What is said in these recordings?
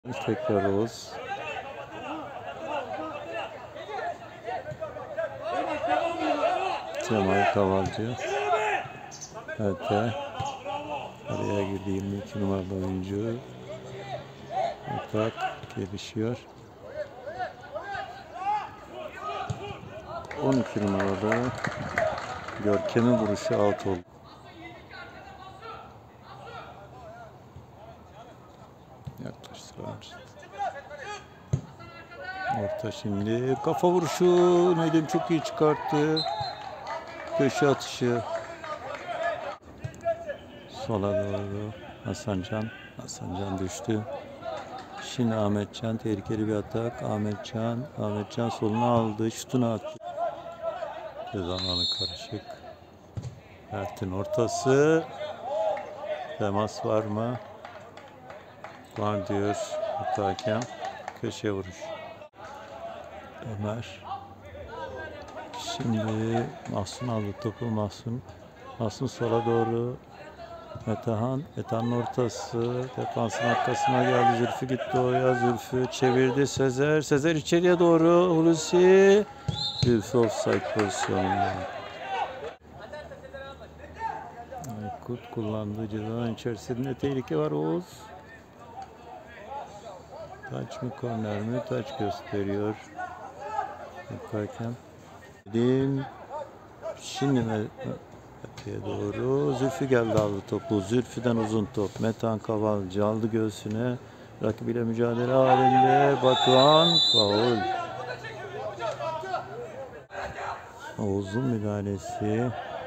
Tekrar Oğuz. Cemal Kavalcı. Evet. Araya girdi 22 numaralı oyuncu. Atak gelişiyor. 12 numaralı Görkem'in vuruşu out oldu. Yaklaştılar. Orta şimdi. Kafa vuruşu. Nedim çok iyi çıkarttı. Köşe atışı. Sola doğru. Hasancan. Hasancan düştü. Şimdi Ahmetcan. Tehlikeli bir atak. Ahmetcan soluna aldı. Şutunu attı. Ceza alanı karışık. Mert'in ortası. Temas var mı? Var diyor hakem. Köşeye vuruş. Ömer. Şimdi Mahsun aldı topu. Mahsun sola doğru. Metehan'ın ortası. Defansın arkasına geldi. Zülfü gitti oraya. Zülfü çevirdi. Sezer içeriye doğru. Hulusi. Zülfü offside pozisyonunda. Aykut kullandığı cezanın içerisinde tehlike var Oğuz. Taç mı korner mi? Taç gösteriyor. Yaparken. Şimdi öteye doğru. Zülfü geldi aldı topu. Zülfü'den uzun top. Metehan Kavalcı aldı göğsüne. Rakibiyle mücadele halinde. Batuhan faul. Oğuz'un müdahalesi.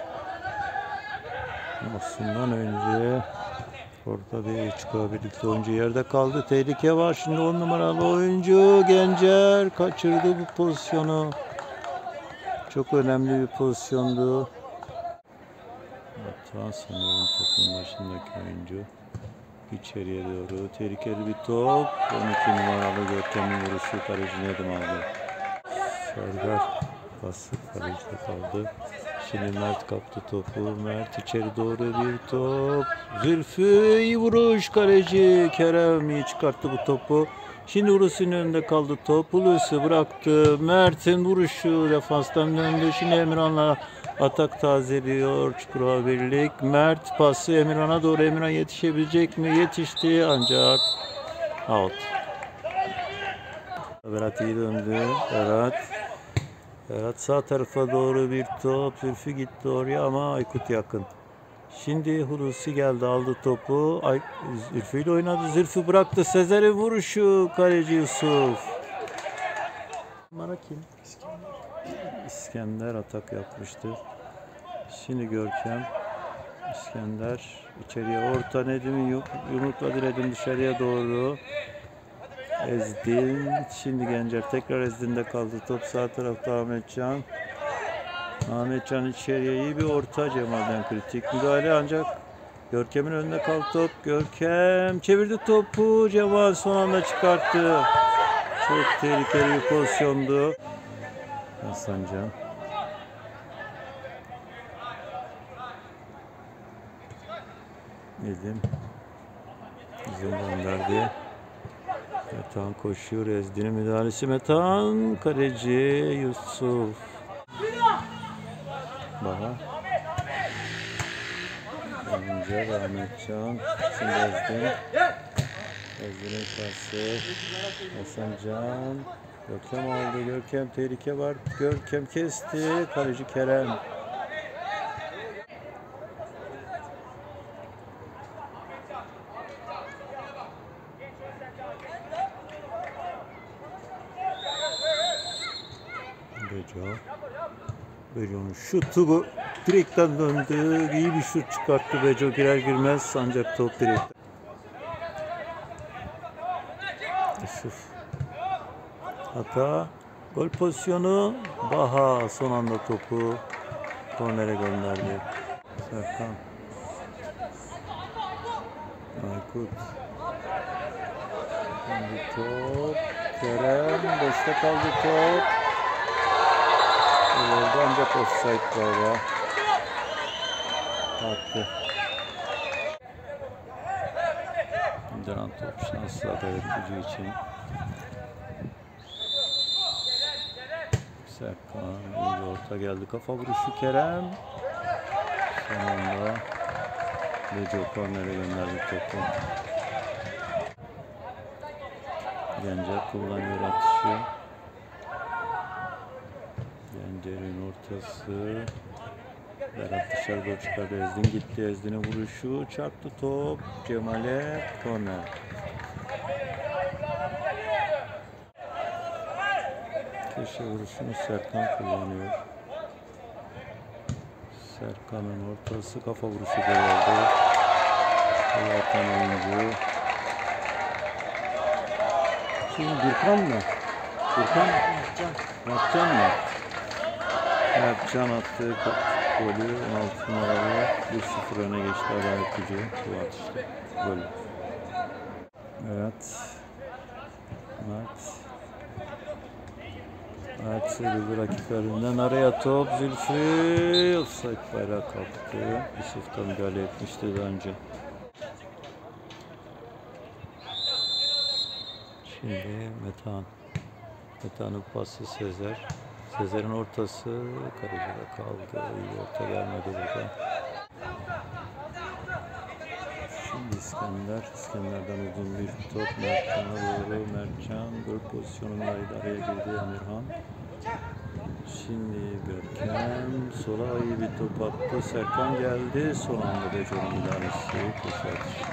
Mahsun'dan önce orada bir çıkıyor birlikte oyuncu yerde kaldı. Tehlike var. Şimdi 10 numaralı oyuncu Gencer kaçırdı bu pozisyonu. Çok önemli bir pozisyondu. Batuhan sanıyorum topun başındaki oyuncu. İçeriye doğru tehlikeli bir top. 12 numaralı Görkem'in vuruşu kaleci Nedim aldı. Serdar bası kalecide kaldı. Şimdi Mert kaptı topu. Mert içeri doğru bir top. Zülfü iyi vuruş kaleci. Kerem iyi çıkarttı bu topu. Şimdi Hulusi'nin önünde kaldı top. Hulusi bıraktı. Mert'in vuruşu defanstan döndü. Şimdi Emirhan'la atak tazeliyor Çukurova Birlik. Mert pası Emirhan'a doğru. Emirhan yetişebilecek mi? Yetişti ancak out. Berat iyi döndü. Berat sağ tarafa doğru bir top. Zülfü gitti oraya ama Aykut yakın. Şimdi Hulusi geldi aldı topu. Zülfü ile oynadı. Zülfü bıraktı. Sezer'e vuruşu. Kaleci Yusuf. Numara kim? İskender atak yapmıştı. Şimdi Görkem. İskender içeriye orta Nedim'i yumrukladı Nedim dışarıya doğru. Ezdin. Şimdi Gencer tekrar Ezdin'de kaldı. Top sağ tarafta Ahmetcan. Ahmetcan içeriye iyi bir orta Cemal'den kritik müdahale ancak Görkem'in önünde kaldı top. Görkem çevirdi topu. Cemal son anda çıkarttı. Çok tehlikeli bir pozisyondu. Hasancan. Nedim. Bizim gönderdi. Metehan koşuyor. Ezdin'in müdahalesi. Metehan kaleci Yusuf. Baha. Gencer Ahmetcan. Şimdi Ezdin. Ezdin'in pası. Hasancan. Görkem aldı. Görkem tehlike var. Görkem kesti. Kaleci Kerem. Beco'nun şutu bu. Direkten döndü. İyi bir şut çıkarttı Beco girer girmez ancak top direkten. Yusuf. Hata. Gol pozisyonu. Baha son anda topu kornere gönderdi. Serkan. Aykut. Şimdi top. Kerem. Boşta kaldı top. Oldu ancak offside galiba. Attı. Dönen top. Şanslı Adalet Gücü için. Serkan iyi bir orta geldi. Kafa vuruşu Kerem. Son anda Leco kornere gönderdi topu. Gencer kullanıyor atışı. Gencer'in ortası. Berat dışarı doğru çıkardı. Ezdin gitti. Ezdin'e vuruşu. Çarptı top. Cemal'e korner. Köşe vuruşunu Serkan kullanıyor. Serkan'ın ortası, kafa vuruşu geldi. Atan oyuncu. Şimdi Gürkan mı? Gürkan? Mertcan mı? Mertcan attı golü. 16 numaralı 1-0 öne geçti Adalet Gücü. Bu atışta gol. Evet. Mert sıyrıldı rakiplerinden. Araya top. Zülfü. Offside bayrağı kalktı. Yusuf da müdahale etmişti daha önce. Şimdi Metehan. Metehan'ın pası Sezer. Sezer'in ortası Karaca'da kaldı. İyi orta gelmedi burada. Şimdi İskender. İskender'den uzun bir top. Mertcan'a doğru. Mertcan gol pozisyonundaydı. Araya girdi Emirhan. Şimdi Görkem. Sola iyi bir top attı. Serkan geldi. Son anda Beco'nun müdahalesi. Köşe atışı.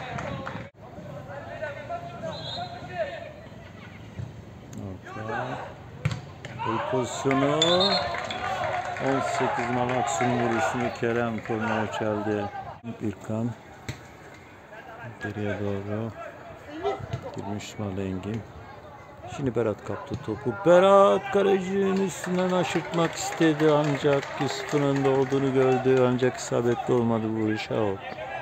Orta. Gol pozisyonu. 18 Malaksu'nun vuruşunu Kerem kornere çaldı. Birkan. Geriye doğru girmiş Malengin. Şimdi Berat kaptı topu. Berat kalecinin üstünden aşırtmak istedi ancak Yusuf'un önünde olduğunu gördü. Ancak isabetli olmadı bu vuruş. Out.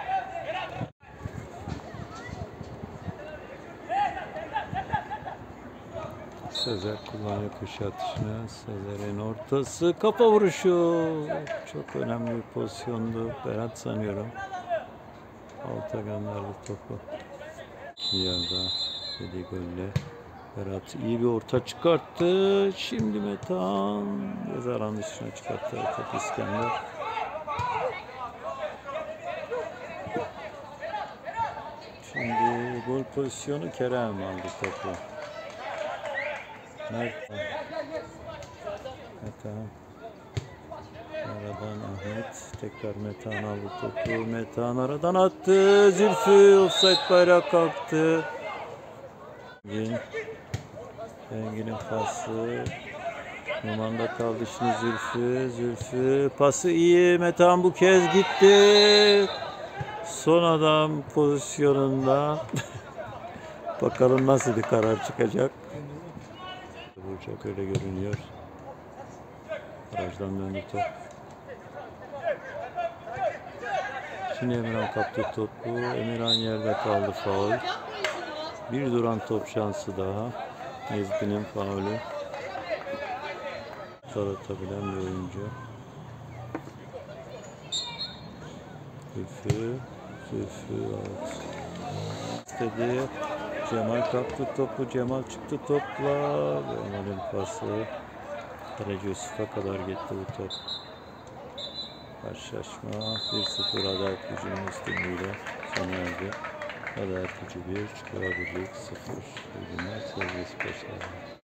Sezer kullanıyor köşe atışını. Sezer'in ortası. Kafa vuruşu. Çok önemli bir pozisyondu. Berat sanıyorum. Alta gönderdi topu. Yarıda dediği golle. Berat iyi bir orta çıkarttı. Şimdi Metehan ceza alan dışına çıkarttı. Top İskender. Şimdi gol pozisyonu Kerem aldı topu. Metehan. Aradan Ahmet. Tekrar Metehan aldı topu. Metehan aradan attı. Zülfü offside bayrağı kalktı. Engin'in pası. Numanda kaldı şimdi Zülfü. Zülfü pası iyi. Metehan bu kez gitti. Son adam pozisyonunda. Bakalım nasıl bir karar çıkacak. Vuracak öyle görünüyor. Barajdan döndü top. Şimdi Emirhan kaptı topu. Emirhan yerde kaldı, faul. Bir duran top şansı daha. Ezdin'in faulü. Zor atabilen bir oyuncu. Zülfü out. İstedi. Cemal kaptı topu. Cemal çıktı topla. Cemal'in pası. Kaleci Yusuf'a kadar gitti bu top. Karşılaşma 1-0 Adalet Gücü'nün üstünlüğüyle sona erdi. Adalet Gücü 1, Çukurova Birlik 0. İyi günler sevgili sporcular.